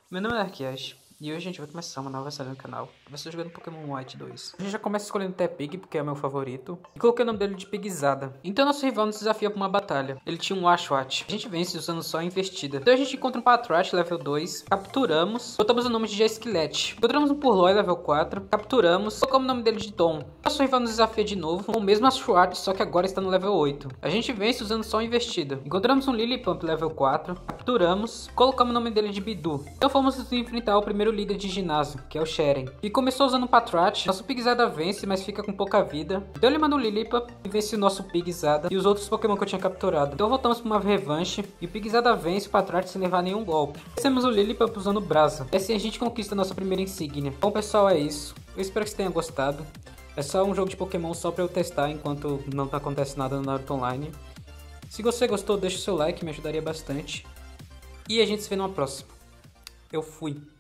Meu nome é Arquias e hoje a gente vai começar uma nova série no canal. Eu estou jogando Pokémon White 2. A gente já começa escolhendo Tepig, porque é o meu favorito. E coloquei o nome dele de Pigzada. Então nosso rival nos desafia para uma batalha. Ele tinha um Washwat. A gente vence usando só a investida. Então a gente encontra um Patrat level 2. Capturamos. Botamos o nome de Esquilete. Encontramos um Purloy level 4. Capturamos. Colocamos o nome dele de Tom. Nosso rival nos desafia de novo com o mesmo Washwat, só que agora está no level 8. A gente vence usando só a investida. Encontramos um Lilipump level 4. Capturamos. Colocamos o nome dele de Bidu. Então fomos enfrentar o primeiro líder de ginásio, que é o Sheren. E começou usando o Patrat. Nosso Pigzada vence, mas fica com pouca vida. Então ele manda o Lilipump e vence o nosso Pigzada e os outros Pokémon que eu tinha capturado. Então voltamos para uma revanche e o Pigzada vence o Patrat sem levar nenhum golpe. Vencemos o Lilipump usando Brasa. E assim a gente conquista a nossa primeira insígnia. Bom pessoal, é isso. Eu espero que vocês tenham gostado. É só um jogo de Pokémon só para eu testar enquanto não acontece nada no Naruto Online. Se você gostou, deixa o seu like, me ajudaria bastante. E a gente se vê numa próxima. Eu fui.